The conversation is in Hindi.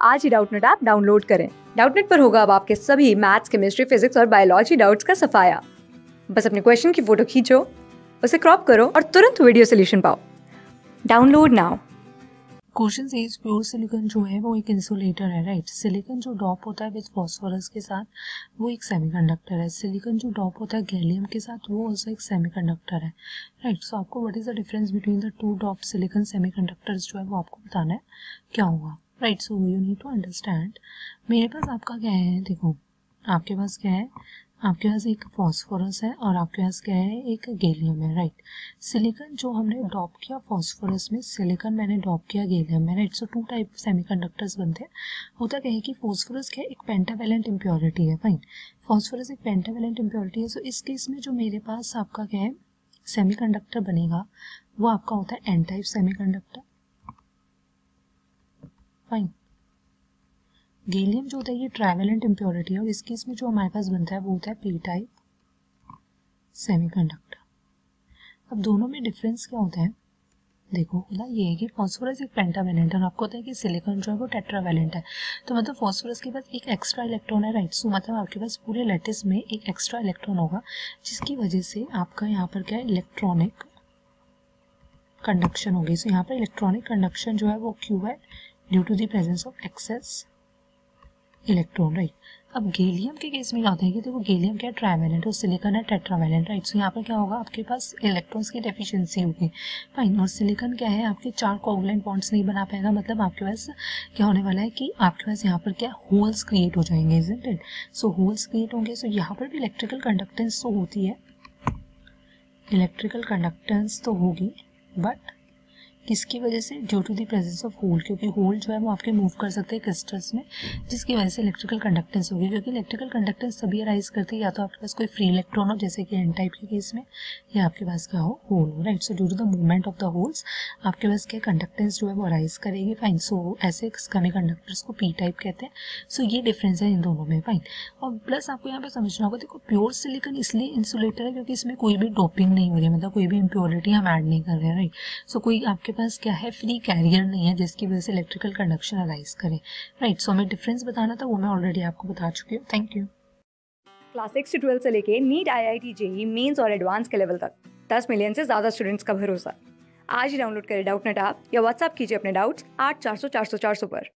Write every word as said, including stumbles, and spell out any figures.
आज ही डाउटनेट ऐप डाउनलोड करें। डाउटनेट पर होगा अब आपके सभी मैथ्स, केमिस्ट्री, फिजिक्स और बायोलॉजी डाउट्स का सफाया। बस अपने क्वेश्चन की फोटो खींचो, उसे क्रॉप करो और तुरंत वीडियो सोल्यूशन पाओ। Download now. Question says pure silicon जो है वो एक इंसुलेटर है, राइट। सिलिकॉन जो डॉप होता है विद फॉस्फोरस के साथ वो एक सेमीकंडक्टर है। सिलिकॉन जो डॉप होता है गैलियम के साथ वो ऑल्सो एक सेमीकंडक्टर है, राइट। सो आपको what is the difference between the two dope silicon semiconductors जो है वो आपको बताना है क्या होगा, right. So you need to understand. मेरे पास आपका क्या है, देखो आपके पास क्या है, आपके पास एक फॉस्फोरस है और आपके पास क्या है, एक गैलियम है, राइट। सिलिकॉन जो हमने डॉप किया फॉस्फोरस में, सिलिकॉन मैंने डॉप किया गैलियम में, right. So two type semiconductors बनते हैं। होता क्या है कि फॉस्फोरस क्या है, एक पेंटावेलेंट इम्प्योरिटी है, फाइन। फॉस्फोरस एक पेंटावेलेंट इम्प्योरिटी है। सो इस केस में जो मेरे पास आपका क्या है सेमीकंडक्टर बनेगा वो आपका होता है N type semiconductor, fine. Gallium जो होता है ये ट्राइवेलेंट इम्प्योरिटी है और इस केस में जो हमारे पास बनता है वो होता है पी टाइप सेमीकंडक्टर। अब दोनों में डिफरेंस क्या होता है, देखो ना, ये है कि फॉस्फोरस एक पेंटावेलेंट है और आपको होता है कि सिलिकॉन जो है वो टेट्रावेलेंट है। तो मतलब फॉस्फोरस के पास एक एक्स्ट्रा इलेक्ट्रॉन है, राइट। सो मतलब आपके पास पूरे लैटिस में एक एक्स्ट्रा इलेक्ट्रॉन होगा जिसकी वजह से आपका यहाँ पर क्या है इलेक्ट्रॉनिक कंडक्शन होगी। सो यहाँ पर इलेक्ट्रॉनिक कंडक्शन जो है वो क्यों है, due to the presence of excess electron, right. अब गैलियम के केस में क्या होता है कि देखो गैलियम क्या है ट्राइवेलेंट और सिलिकॉन है टेट्रावेलेंट, राइट। सो यहाँ पर क्या होगा, आपके पास इलेक्ट्रॉन्स की डेफिशिएंसी होगी, फाइन। और सिलिकॉन क्या है, आपके चार कोवलेंट बॉन्ड्स नहीं बना पाएगा, मतलब आपके पास क्या होने वाला है कि आपके पास यहाँ पर क्या होल्स क्रिएट हो जाएंगे, isn't it. So holes create होंगे, सो यहाँ पर भी इलेक्ट्रिकल कंडक्टेंस तो होती है, इलेक्ट्रिकल कंडक्टेंस तो होगी, बट किसकी वजह से, due to the presence of hole, क्योंकि होल जो है वो आपके मूव कर सकते हैं क्रिस्टल्स में, जिसकी वजह से इलेक्ट्रिकल कंडक्टेंस होगी। क्योंकि इलेक्ट्रिकल कंडक्टेंस तभी अराइज करती है या तो आपके पास कोई फ्री इलेक्ट्रॉन हो जैसे कि एन टाइप के केस में, या आपके पास क्या हो, होल हो, right. So due to the movement of the holes आपके पास क्या कंडक्टेंस जो है वो अराइज करेगी, फाइन। सो ऐसे सेमीकंडक्टर्स को पी टाइप कहते हैं। सो ये डिफरेंस है इन दोनों में, फाइन। और प्लस आपको यहाँ पे समझना होगा, देखो प्योर सिलिकॉन इसलिए इंसुलेटर है क्योंकि इसमें कोई भी डोपिंग नहीं हो रही है, मतलब कोई भी इम्प्योरिटी हम ऐड नहीं कर रहे हैं, राइट। सो कोई आपके पास क्या है फ्री कैरियर नहीं है जिसकी वजह से इलेक्ट्रिकल कंडक्शन अराइज करे, राइट। सो हमें डिफरेंस बताना था वो मैं ऑलरेडी आपको बता चुकी हूँ। Thank you. क्लास सिक्स से ट्वेल्थ से लेके NEET, I I T, JEE mains और एडवांस के लेवल तक दस मिलियन से ज्यादा स्टूडेंट्स का भरोसा। आज ही डाउनलोड करें डाउटनेट ऐप या व्हाट्सएप कीजिए अपने डाउट्स आठ चार सौ चार सौ चार सौ पर।